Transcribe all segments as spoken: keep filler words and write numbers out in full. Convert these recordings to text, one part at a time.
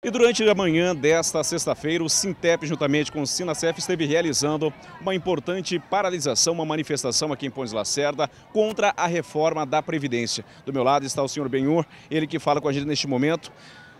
E durante a manhã desta sexta-feira, o Sintep, juntamente com o Sinacef, esteve realizando uma importante paralisação, uma manifestação aqui em Pontes Lacerda contra a reforma da Previdência. Do meu lado está o senhor Benhur, ele que fala com a gente neste momento.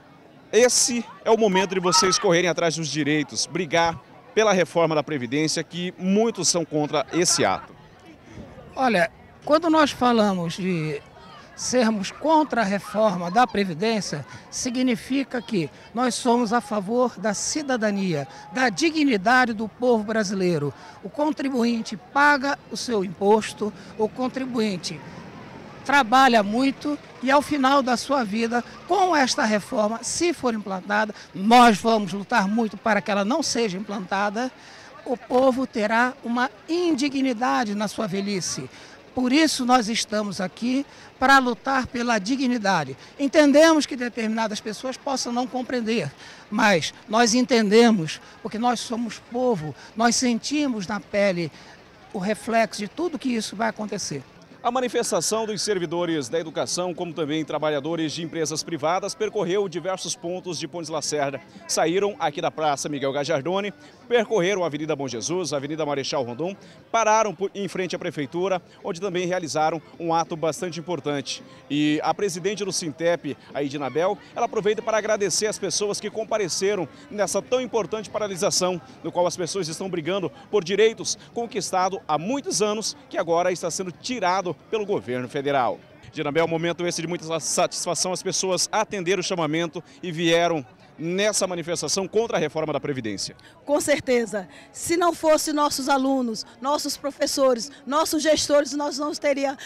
Esse é o momento de vocês correrem atrás dos direitos, brigar pela reforma da Previdência, que muitos são contra esse ato. Olha, quando nós falamos de sermos contra a reforma da Previdência, significa que nós somos a favor da cidadania, da dignidade do povo brasileiro. O contribuinte paga o seu imposto, o contribuinte trabalha muito e ao final da sua vida, com esta reforma, se for implantada, nós vamos lutar muito para que ela não seja implantada, o povo terá uma indignidade na sua velhice. Por isso nós estamos aqui para lutar pela dignidade. Entendemos que determinadas pessoas possam não compreender, mas nós entendemos, porque nós somos povo, nós sentimos na pele o reflexo de tudo que isso vai acontecer. A manifestação dos servidores da educação, como também trabalhadores de empresas privadas, percorreu diversos pontos de Pontes Lacerda. Saíram aqui da Praça Miguel Gajardoni, percorreram a Avenida Bom Jesus, a Avenida Marechal Rondon, pararam em frente à Prefeitura, onde também realizaram um ato bastante importante. E a presidente do Sintep, a Edina Bel, ela aproveita para agradecer as pessoas que compareceram nessa tão importante paralisação, no qual as pessoas estão brigando por direitos conquistados há muitos anos, que agora está sendo tirado pelo governo federal. Dinabel, momento esse de muita satisfação, as pessoas atenderam o chamamento e vieram nessa manifestação contra a reforma da Previdência. Com certeza, se não fosse nossos alunos, nossos professores, nossos gestores, nós não teríamos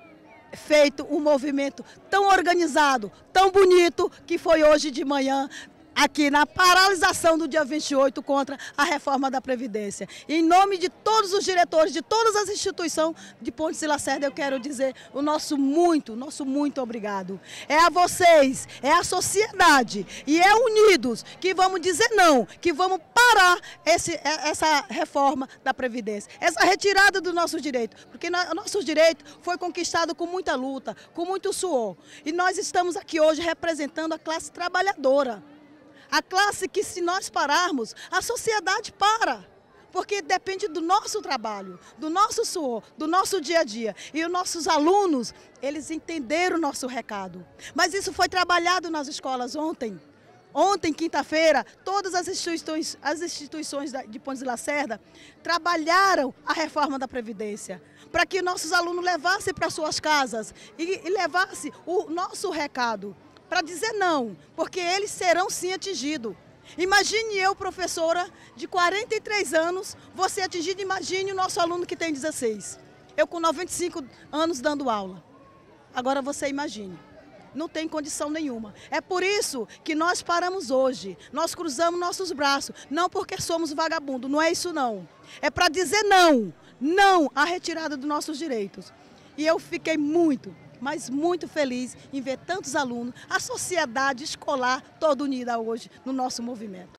feito um movimento tão organizado, tão bonito, que foi hoje de manhã, aqui na paralisação do dia vinte e oito contra a reforma da Previdência. E em nome de todos os diretores, de todas as instituições de Pontes Lacerda, eu quero dizer o nosso muito, nosso muito obrigado. É a vocês, é a sociedade e é unidos que vamos dizer não, que vamos parar esse, essa reforma da Previdência, essa retirada do nosso direito, porque o nosso direito foi conquistado com muita luta, com muito suor. E nós estamos aqui hoje representando a classe trabalhadora. A classe que, se nós pararmos, a sociedade para, porque depende do nosso trabalho, do nosso suor, do nosso dia a dia. E os nossos alunos, eles entenderam o nosso recado. Mas isso foi trabalhado nas escolas ontem. Ontem, quinta-feira, todas as instituições, as instituições de Pontes Lacerda trabalharam a reforma da Previdência, para que nossos alunos levassem para suas casas e, e levassem o nosso recado. Para dizer não, porque eles serão sim atingidos. Imagine eu, professora de quarenta e três anos, você atingido, imagine o nosso aluno que tem dezesseis. Eu com noventa e cinco anos dando aula. Agora você imagine, não tem condição nenhuma. É por isso que nós paramos hoje, nós cruzamos nossos braços, não porque somos vagabundos, não é isso não. É para dizer não, não à retirada dos nossos direitos. E eu fiquei muito, mas muito feliz em ver tantos alunos, a sociedade escolar toda unida hoje no nosso movimento.